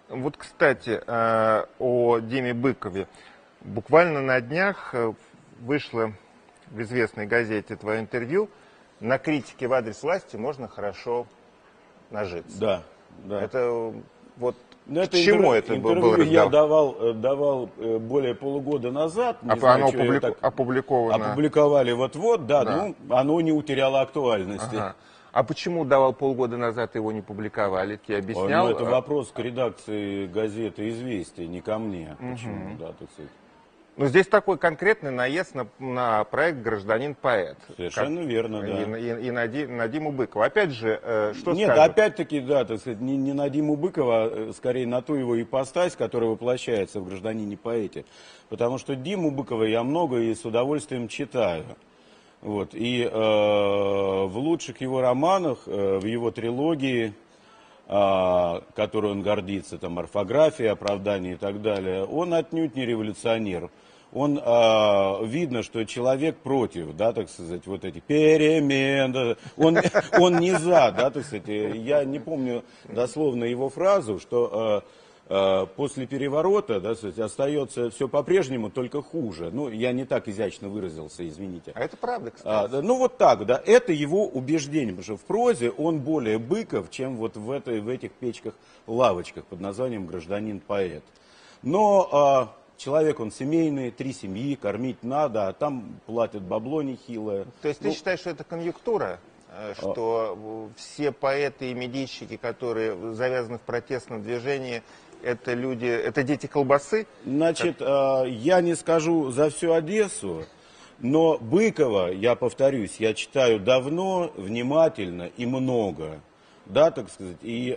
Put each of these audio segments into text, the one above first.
Вот, кстати, о Диме Быкове. Буквально на днях вышло в известной газете твое интервью. На критике в адрес власти можно хорошо нажиться. Да, да. Это вот Но к чему это был разговор? Я давал более полугода назад. Не знаю, оно опубликовано. Опубликовали вот-вот, да, Да. ну, оно не утеряло актуальности. Ага. А почему давал полгода назад, его не публиковали? Ты объяснял? Ну, это вопрос к редакции газеты «Известия», не ко мне. Почему, да, так сказать. Ну, здесь такой конкретный наезд на проект «Гражданин-поэт». Совершенно верно, да. И на Диму Быкова. Опять же, что Нет, скажут? опять-таки, да, так сказать, не на Диму Быкова, а скорее на ту его ипостась, которая воплощается в «Гражданине-поэте». Потому что Диму Быкова я много и с удовольствием читаю. Вот. И в лучших его романах, в его трилогии, которой он гордится, там, орфография, оправдание и так далее, он отнюдь не революционер. Он, видно, что человек против, да, так сказать, вот эти перемен, он не за, да, так сказать, я не помню дословно его фразу, что после переворота, да, сказать, остается все по-прежнему, только хуже. Ну, я не так изящно выразился, извините. А это правда, кстати. Ну, вот так, да, это его убеждение, потому что в прозе он более Быков, чем вот в этих печках-лавочках под названием «Гражданин-поэт». Но человек он семейный, 3 семьи, кормить надо, а там платят бабло нехилое. То есть ты считаешь, что это конъюнктура? Что все поэты и медийщики, которые завязаны в протестном движении, это люди, это дети колбасы? Значит, я не скажу за всю Одессу, но Быкова, я повторюсь, я читаю давно, внимательно и много. Да, так сказать, и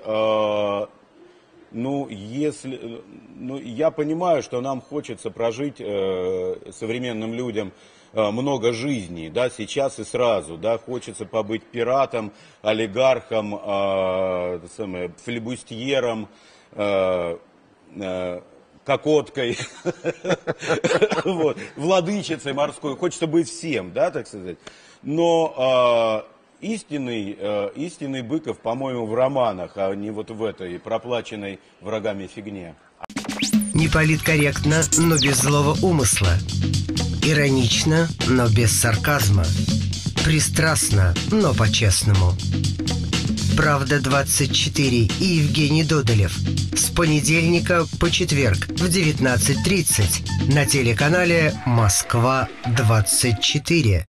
я понимаю, что нам хочется прожить современным людям много жизней, да, сейчас и сразу, да, хочется побыть пиратом, олигархом, флебустьером, кокоткой, владычицей морской, хочется быть всем, да, так сказать. Но истинный Быков, по-моему, в романах, а не вот в этой проплаченной врагами фигне. Не политкорректно, но без злого умысла. Иронично, но без сарказма. Пристрастно, но по-честному. «Правда-24» и Евгений Додолев. С понедельника по четверг в 19:30 на телеканале «Москва-24».